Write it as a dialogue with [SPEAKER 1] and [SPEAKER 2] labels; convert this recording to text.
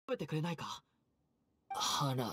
[SPEAKER 1] べてくれないか。
[SPEAKER 2] 腹減った。